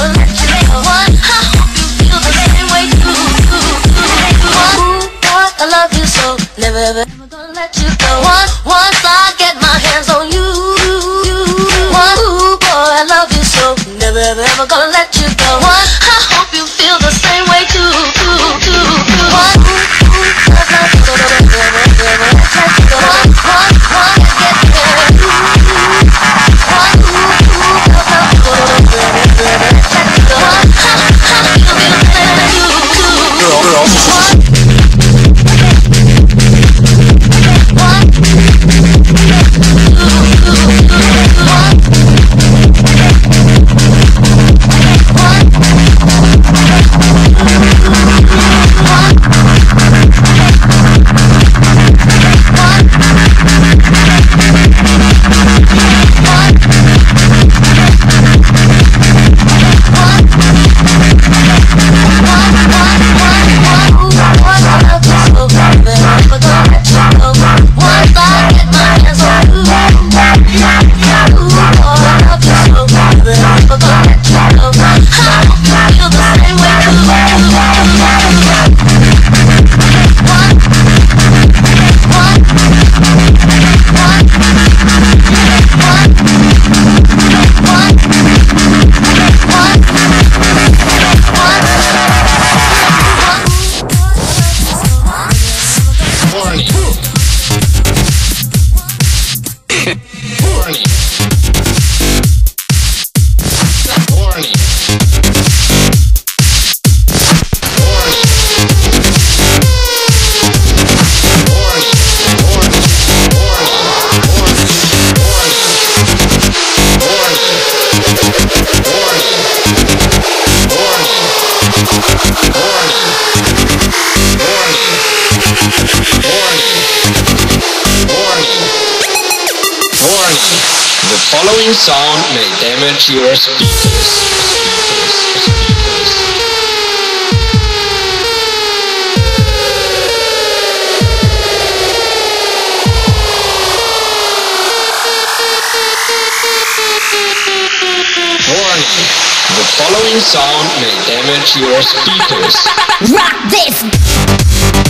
let you go. One, I hope you feel the same way too. Ooh, boy, I love you so, never ever gonna let you go. Once I get my hands on you. Ooh, boy, I love you so, never ever gonna let you go. One, I hope you feel the same way too. One, ooh, I love you so, never let you go. One, get there. One, ooh, I love you so, never let you go. One, I feel the same way too. The following sound may damage your speakers. Warning. The following sound may damage your speakers. Rock this!